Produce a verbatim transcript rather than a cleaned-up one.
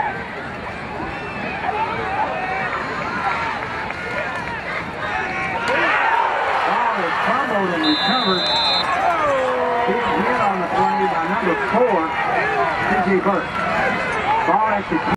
Ball is fumbled and recovered. Big hit on the play by number four, T J Burke. Ball at the